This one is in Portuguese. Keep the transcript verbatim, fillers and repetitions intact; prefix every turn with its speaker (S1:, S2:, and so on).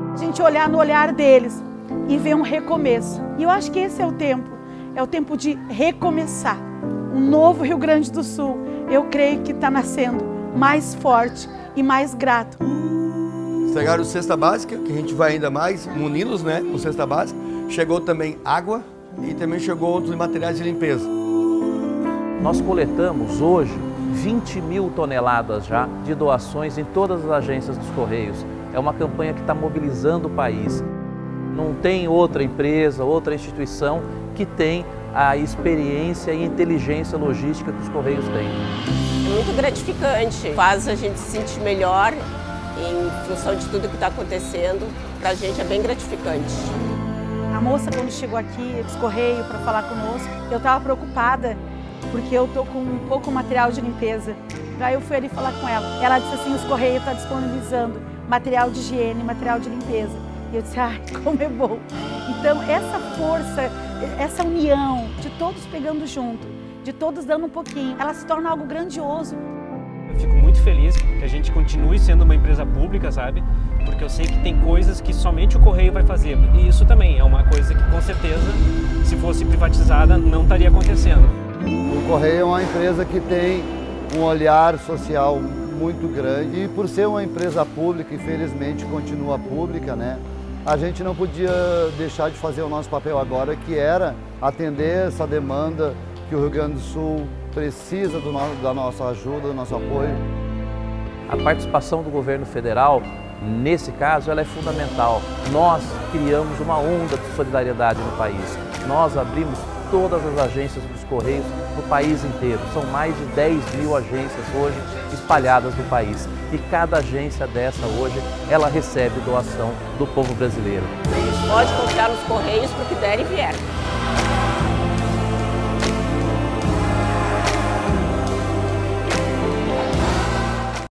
S1: A gente olhar no olhar deles e ver um recomeço. E eu acho que esse é o tempo, é o tempo de recomeçar. Um novo Rio Grande do Sul, eu creio que está nascendo mais forte e mais grato.
S2: Entregaram cesta básica, que a gente vai ainda mais muni-los, né, com cesta básica. Chegou também água e também chegou outros materiais de limpeza.
S3: Nós coletamos hoje vinte mil toneladas já de doações em todas as agências dos Correios. É uma campanha que está mobilizando o país. Não tem outra empresa, outra instituição que tem a experiência e inteligência logística que os Correios têm.
S4: É muito gratificante, faz a gente se sentir melhor em função de tudo que está acontecendo. Para a gente é bem gratificante.
S1: A moça, quando chegou aqui dos Correios para falar conosco, eu estava preocupada porque eu estou com pouco material de limpeza. Daí eu fui ali falar com ela. Ela disse assim, os Correios estão disponibilizando material de higiene, material de limpeza. E eu disse, ai, como é bom. Então, essa força, essa união de todos pegando junto, de todos dando um pouquinho, ela se torna algo grandioso.
S5: Eu fico muito feliz que a gente continue sendo uma empresa pública, sabe? Porque eu sei que tem coisas que somente o Correio vai fazer. E isso também é uma coisa que, com certeza, se fosse privatizada, não estaria acontecendo.
S6: O Correio é uma empresa que tem um olhar social muito grande e por ser uma empresa pública, infelizmente continua pública, né? A gente não podia deixar de fazer o nosso papel agora, que era atender essa demanda que o Rio Grande do Sul precisa do nosso, da nossa ajuda, do nosso apoio.
S3: A participação do governo federal, nesse caso, ela é fundamental. Nós criamos uma onda de solidariedade no país. Nós abrimos todas as agências dos Correios no país inteiro. São mais de dez mil agências hoje espalhadas no país. E cada agência dessa hoje, ela recebe doação do povo brasileiro.
S4: A gente pode confiar nos Correios para o que der e vier.